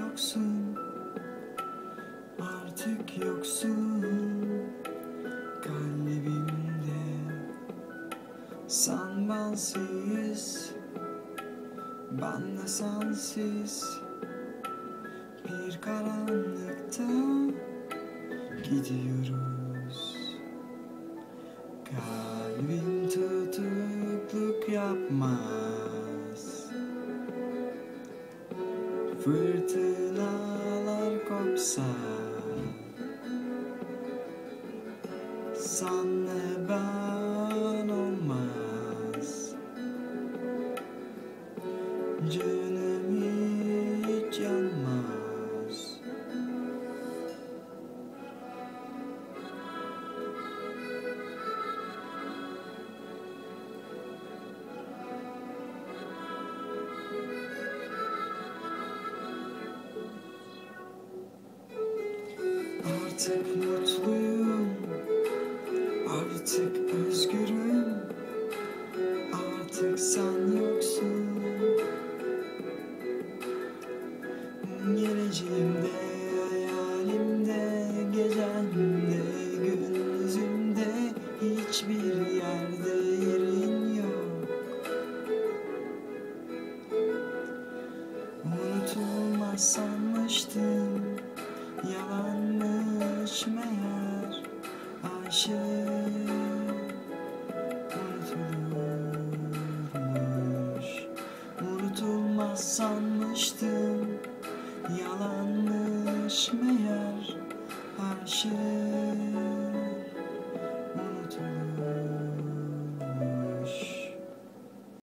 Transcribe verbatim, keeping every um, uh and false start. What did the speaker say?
yoksun, artık yoksun kalbimde. Sen bensiz, ben de sensiz, bir karanlıkta gidiyoruz. Kalbim tutukluk yapmaz, fırtınalar kopsa, senle ben olmaz. Canım hiç yanmaz. Artık mutluyum, artık özgürüm, artık sen yoksun. Geleceğimde, hayalimde, gecemde, gündüzümde, hiçbir yerde yerin yok. Unutulmaz sanmıştım, yalanmış meğer aşık. Unutulurmuş, unutulmaz sanmıştım, yalanmış meğer aşık.